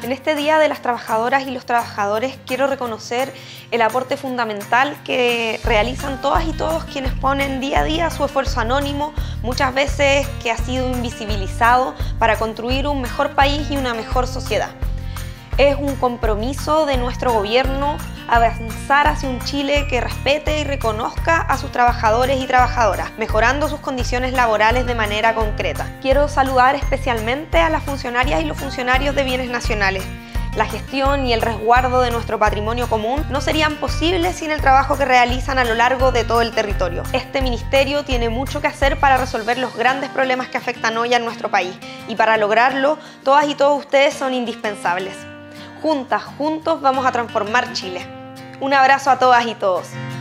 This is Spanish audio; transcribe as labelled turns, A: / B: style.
A: En este Día de las Trabajadoras y los Trabajadores quiero reconocer el aporte fundamental que realizan todas y todos quienes ponen día a día su esfuerzo anónimo, muchas veces que ha sido invisibilizado, para construir un mejor país y una mejor sociedad. Es un compromiso de nuestro gobierno avanzar hacia un Chile que respete y reconozca a sus trabajadores y trabajadoras, mejorando sus condiciones laborales de manera concreta. Quiero saludar especialmente a las funcionarias y los funcionarios de bienes nacionales. La gestión y el resguardo de nuestro patrimonio común no serían posibles sin el trabajo que realizan a lo largo de todo el territorio. Este ministerio tiene mucho que hacer para resolver los grandes problemas que afectan hoy a nuestro país, y para lograrlo, todas y todos ustedes son indispensables. Juntas, juntos vamos a transformar Chile. Un abrazo a todas y todos.